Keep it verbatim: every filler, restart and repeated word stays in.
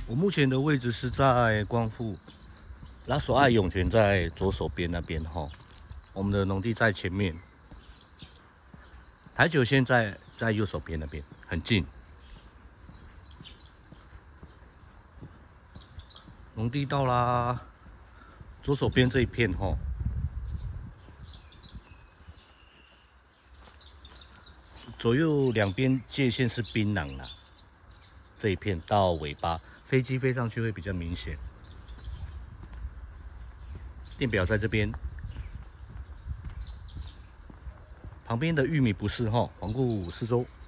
我目前的位置是在光复，拉索爱涌泉在左手边那边哈，我们的农地在前面，台九线在在右手边那边，很近。农地到啦，左手边这一片哈，左右两边界限是槟榔啦，这一片到尾巴，飞机飞上去会比较明显。电表在这边，旁边的玉米不是哈，环顾四周。